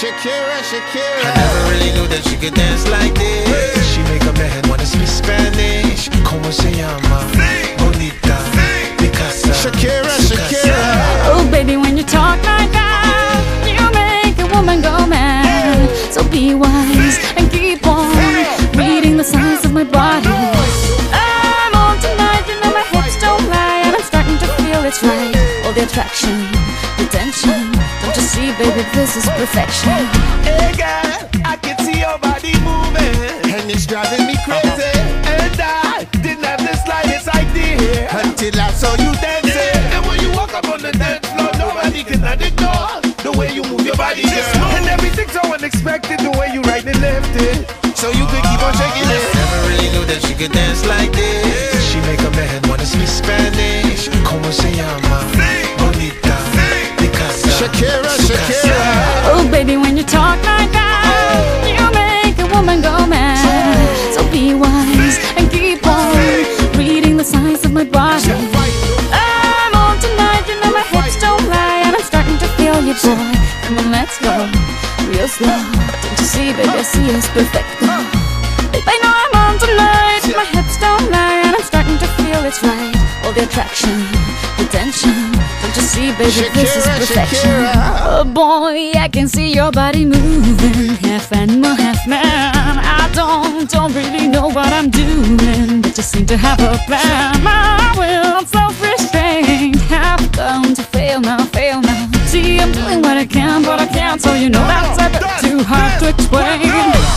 Shakira, Shakira. I never really knew that she could dance like this. She make a man wanna speak Spanish. Como se llama? Bonita, Picasa. Shakira, Shakira. Oh baby, when you talk like that, you make a woman go mad. So be wise and keep on reading the signs of my body. I'm on tonight, you know my hips don't lie, and I'm starting to feel it's right. All the attraction, the tension. Don't you see, baby, this is perfection. Hey girl, I can see your body moving, And it's driving me crazy. and I didn't have the slightest idea Until I saw you dancing. And when you walk up on the dance floor, nobody can ignore the way you move your body, girl. And everything's so unexpected, the way you right and left it. So you could keep on shaking it. Never really knew that she could dance like this. She make a man wanna speak Spanish. Como se llama? Bonita, Picasa. Shakira, Shakira. Oh baby, when you talk like that, you make a woman go mad. So be wise and keep on reading the signs of my body. I'm on tonight, you know my hips don't lie, and I'm starting to feel you, boy. Come on, let's go real slow. Don't you see, baby, I see it's perfect. Babe, I know I'm on tonight, my hips don't lie, and I'm starting to feel it's right. All the attraction, the tension. Don't you see, baby, this is Shakira, perfection. Shakira. Oh boy, I can see your body moving, half animal, half man. I don't really know what I'm doing, but just seem to have a plan. My will, I'm self-restrained, have come to fail now, fail now. See, I'm doing what I can, but I can't, so you know that's a bit too hard to explain.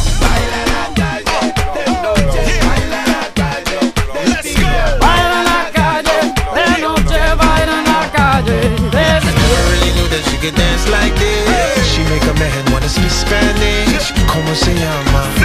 Baila la calle, de noche, baila la calle. I never really knew that she could dance like this. She make a man wanna speak Spanish. Como se llama?